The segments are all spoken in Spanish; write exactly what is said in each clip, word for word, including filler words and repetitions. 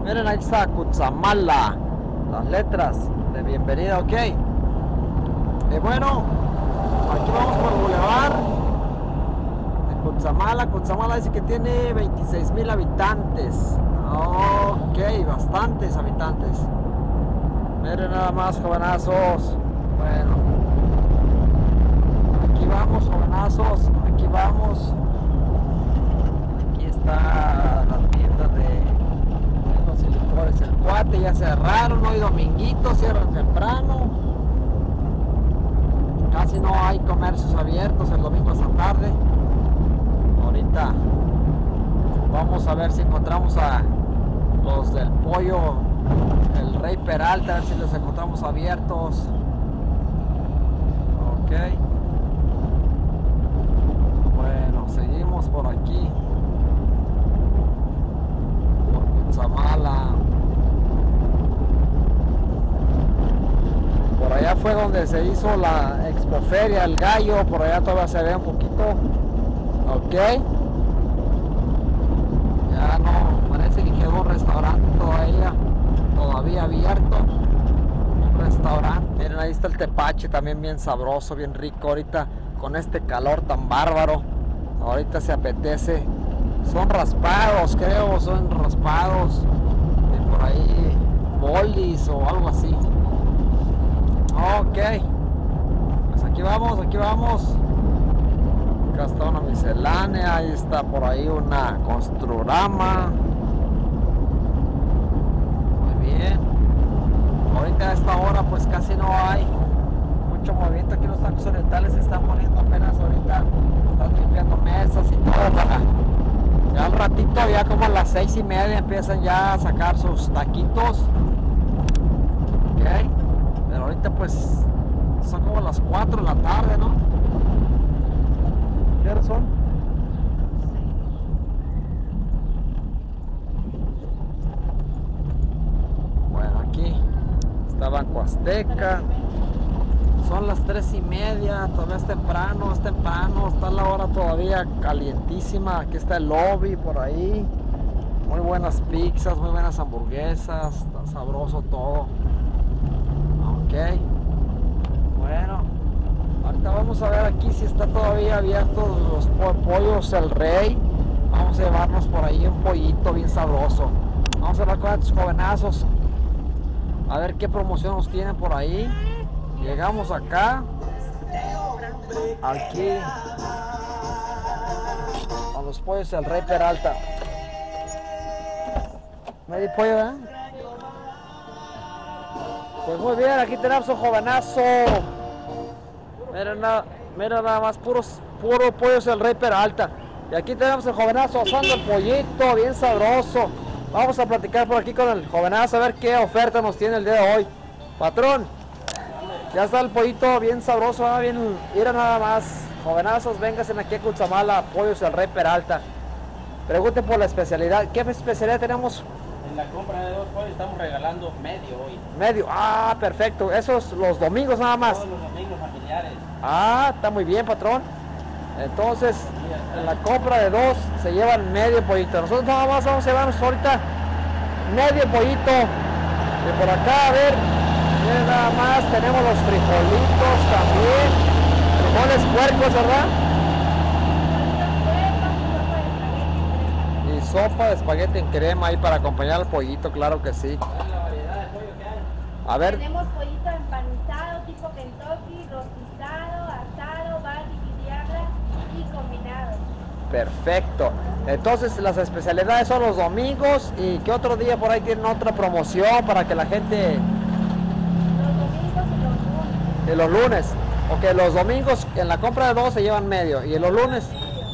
Miren, ahí está Cutzamala. Las letras de bienvenida, ok. Y bueno, aquí vamos por el bulevar de Cutzamala. Cutzamala dice que tiene veintiséis mil habitantes. Ok, bastantes habitantes. Miren nada más, jovenazos. Bueno, aquí vamos, jovenazos. Aquí vamos. Aquí está la tienda de los y licores El Cuate. Ya cerraron, hoy dominguito, cierran temprano. Casi no hay comercios abiertos el domingo hasta tarde. Ahorita vamos a ver si encontramos a los del pollo El Rey Peralta, a ver si los encontramos abiertos. Ok. Bueno, seguimos por aquí. Por Cutzamala. Por allá fue donde se hizo la expoferia, el gallo. Por allá todavía se ve un poquito. Ok. Ya no, parece que quedó un restaurante todavía, todavía abierto. Un restaurante. Miren, ahí está el tepache, también bien sabroso, bien rico. Ahorita con este calor tan bárbaro, ahorita se apetece. Son raspados, creo, son raspados. Y por ahí bolis o algo así. Ok. Pues aquí vamos, aquí vamos. Acá está una miscelánea, ahí está por ahí una Construrama. Muy bien. Ahorita a esta hora pues casi no hay mucho movimiento aquí. Los tacos orientales se están poniendo apenas ahorita. Están limpiando mesas y todo. Para ya al ratito, ya como a las seis y media empiezan ya a sacar sus taquitos. Ok. Pero ahorita pues son como las cuatro de la tarde, ¿no? ¿Qué horas son? Bueno, aquí está Banco Azteca. Son las tres y media, todavía es temprano, es temprano, está la hora todavía calientísima. Aquí está el lobby por ahí. Muy buenas pizzas, muy buenas hamburguesas, está sabroso todo. Ok. Bueno, ahorita vamos a ver aquí si está todavía abiertos los po pollos El Rey. Vamos a llevarnos por ahí un pollito bien sabroso. Vamos a hablar con estos jovenazos a ver qué promoción nos tienen por ahí. Llegamos acá, aquí a los pollos El Rey Peralta. ¿Medio pollo, eh? Pues muy bien, aquí tenemos un jovenazo. Mira nada, mira nada más, puros, puro pollos El Rey Peralta. Y aquí tenemos el jovenazo asando el pollito, bien sabroso. Vamos a platicar por aquí con el jovenazo a ver qué oferta nos tiene el día de hoy. Patrón, ya está el pollito bien sabroso, ¿eh? Bien, mira nada más. Jovenazos, vénganse aquí a Cutzamala, pollos El Rey Peralta. Pregunten por la especialidad. ¿Qué especialidad tenemos? En la compra de dos pollos estamos regalando medio hoy. Medio, ah, perfecto. Esos los domingos nada más. Todos los domingos familiares. Ah, está muy bien, patrón. Entonces, en la compra de dos se llevan medio pollito. Nosotros nada más vamos a llevarnos ahorita medio pollito. Y por acá, a ver, miren nada más, tenemos los frijolitos también. Frijoles puercos, ¿verdad? Y sopa de espagueti en crema ahí para acompañar al pollito, claro que sí. ¿Cuál es la variedad de pollo que hay? A ver. Tenemos pollito empanizado, tipo Kentucky, rostizado, asado, barbecue, diabla y combinado. Perfecto. Entonces las especialidades son los domingos. ¿Y qué otro día por ahí tienen otra promoción para que la gente? Los domingos y los lunes. De los lunes. Ok, los domingos en la compra de dos se llevan medio. ¿Y en los lunes?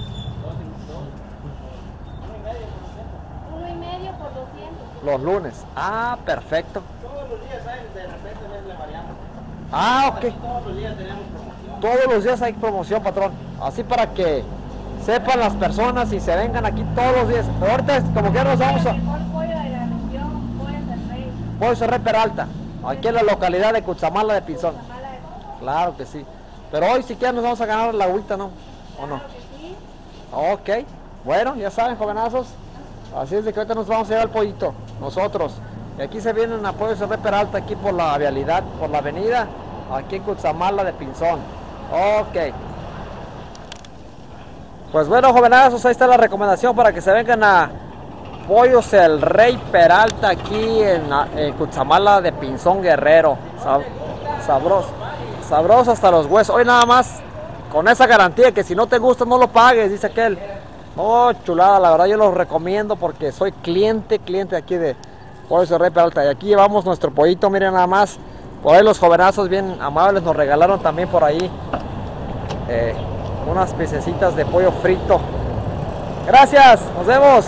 Uno y medio por doscientos. Los lunes. Ah, perfecto. Todos los días hay, de repente les le variamos. Ah, ok. Todos los días tenemos promoción. Todos los días hay promoción, patrón. Así para que sepan las personas y se vengan aquí todos los días. Pero ahorita como que nos vamos a... El mejor pollo de la región, pollo El Rey. Pollo El Rey Peralta. Aquí en la localidad de Cutzamala de Pinzón. Cutzamala de Pinzón. Claro que sí. Pero hoy si quieren nos vamos a ganar la agüita, ¿no? ¿O no? Claro que sí. Ok. Bueno, ya saben, jovenazos. Así es de que ahorita nos vamos a llevar el pollito. nosotros. Y aquí se vienen a Pollos El Rey Peralta, aquí por la vialidad, por la avenida, aquí en Cutzamala de Pinzón. Ok. Pues bueno, jovenazos, ahí está la recomendación para que se vengan a Pollos El Rey Peralta aquí en, en Cutzamala de Pinzón, Guerrero. Sab sabroso, sabroso hasta los huesos. Hoy nada más con esa garantía que si no te gusta no lo pagues, dice aquel. Oh, chulada, la verdad yo los recomiendo porque soy cliente, cliente aquí de Pollos El Rey Peralta. Y aquí llevamos nuestro pollito, miren nada más. Por ahí los jovenazos bien amables nos regalaron también por ahí eh, unas piececitas de pollo frito. Gracias, nos vemos.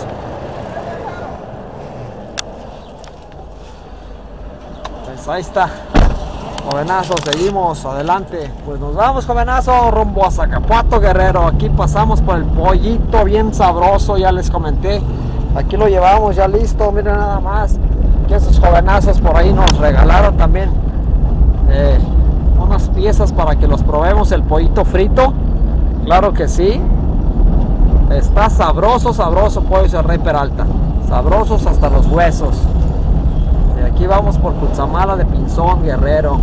Pues ahí está, jovenazos, seguimos adelante. Pues nos vamos, jovenazos, rumbo a Zacapuato, Guerrero. Aquí pasamos por el pollito bien sabroso, ya les comenté. Aquí lo llevamos ya listo, miren nada más. Que esos jovenazos por ahí nos regalaron también eh, unas piezas para que los probemos el pollito frito. Claro que sí. Está sabroso, sabroso Pollos El Rey Peralta. Sabrosos hasta los huesos. Y aquí vamos por Cutzamala de Pinzón, Guerrero.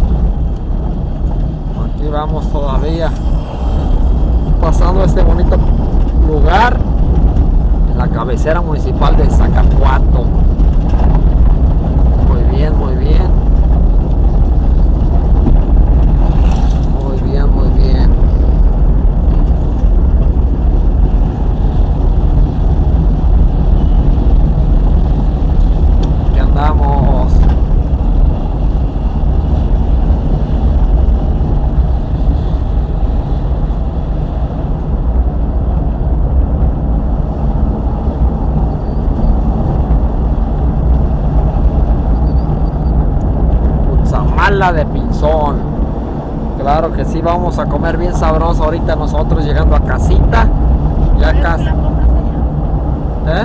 Aquí vamos todavía pasando este bonito lugar en la cabecera municipal de Zacapuato. Muy bien, muy bien. Muy bien, muy bien. Aquí andamos. De Pinzón, claro que sí, vamos a comer bien sabroso ahorita nosotros llegando a casita, ya casi. ¿Eh?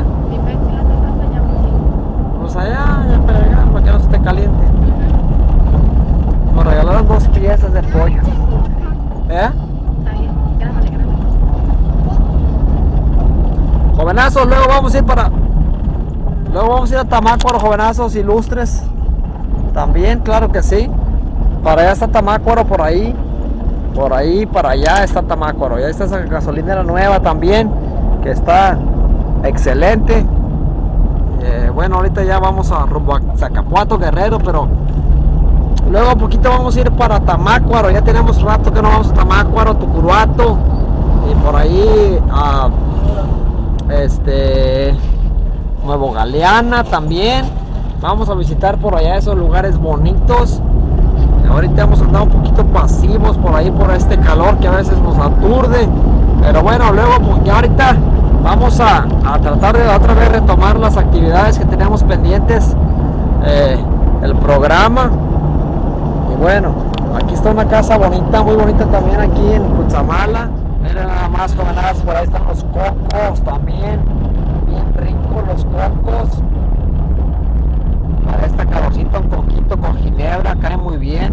Pues allá, ya para llegar, para que no esté caliente. Nos regalaron dos piezas de pollo. ¿Eh? Jovenazos, luego vamos a ir para, luego vamos a ir a Tamácuaro, jovenazos ilustres. También, claro que sí. Para allá está Tamácuaro, por ahí. Por ahí, para allá está Tamácuaro. Y ahí está esa gasolinera nueva también, que está excelente. Eh, bueno, ahorita ya vamos a rumbo a Zacapuato, Guerrero, pero luego un poquito vamos a ir para Tamácuaro. Ya tenemos rato que no vamos a Tamácuaro, Tucuruato. Y por ahí a este Nuevo Galeana también. Vamos a visitar por allá esos lugares bonitos. Ahorita hemos andado un poquito pasivos por ahí por este calor que a veces nos aturde. Pero bueno, luego pues ya ahorita vamos a, a tratar de otra vez retomar las actividades que tenemos pendientes. Eh, el programa. Y bueno, aquí está una casa bonita, muy bonita también aquí en Cutzamala. Miren nada más, jovenadas, por ahí están los cocos también. Bien ricos los cocos. Para esta calorcita un poquito con ginebra, cae muy bien.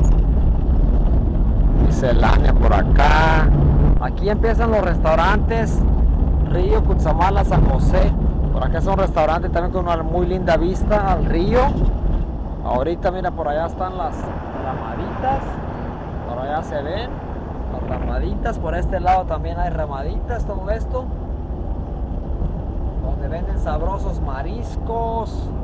Miscelánea por acá. Aquí empiezan los restaurantes. Río, Cutzamala, San José. Por acá es un restaurante también con una muy linda vista al río. Ahorita mira, por allá están las ramaditas. Por allá se ven las ramaditas. Por este lado también hay ramaditas, todo esto. Donde venden sabrosos mariscos.